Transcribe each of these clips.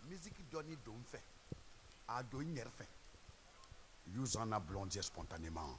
Musique doni don fait. A do fait. Use en a blondier spontanément.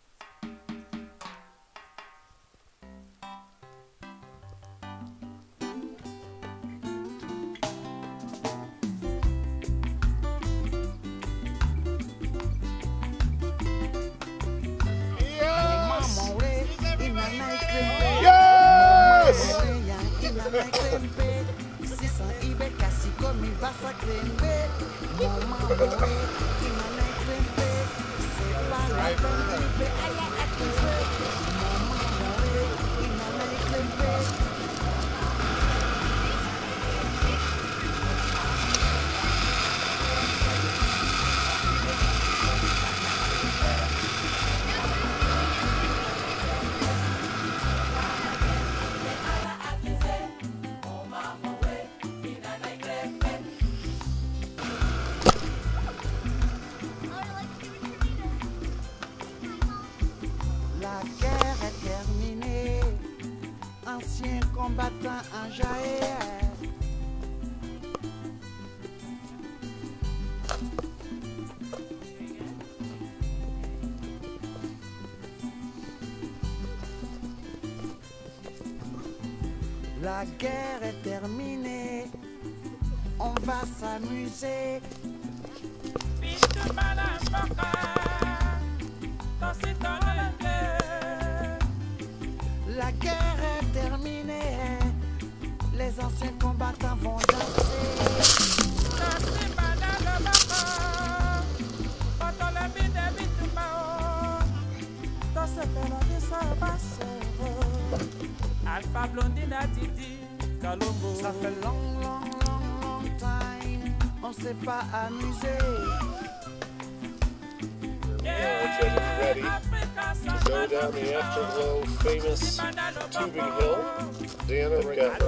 Ancien combattant en Jaïr. La guerre est terminée, on va s'amuser. La guerre est terminée, les anciens combattants vont danser. Alpha Blondina Didi Kalombo. Ça fait long time, on s'est pas amusé. Now we're getting ready to go down the Afterglow famous tubing hill. Rosanna,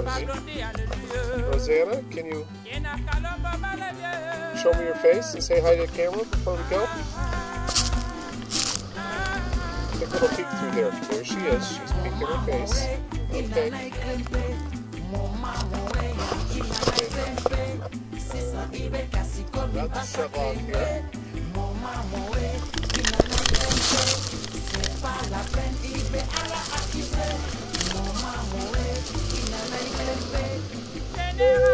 Rosanna, can you show me your face and say hi to the camera before we go? Take a little peek through there. There she is. She's peeking her face. Okay. About to step off here. Yeah.